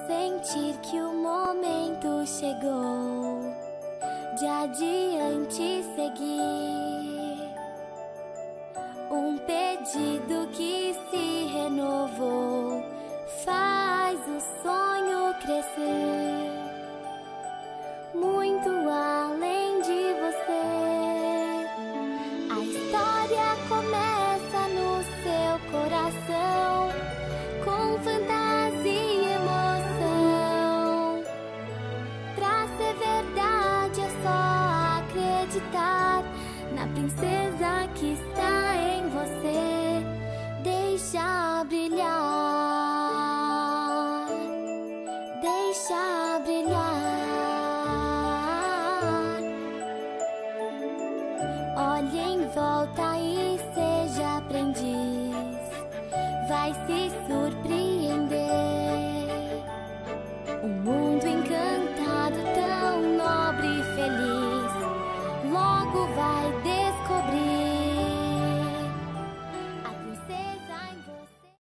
Sentir que o momento chegou de adiante seguir. Um pedido que se renovou faz o sonho crescer muito além de você. A história começa no seu coração, com fantasia e emoção. Pra ser verdade é só acreditar na princesa que está em você. Deixa brilhar, deixa brilhar. Olhe em volta e seja aprendiz. Vai se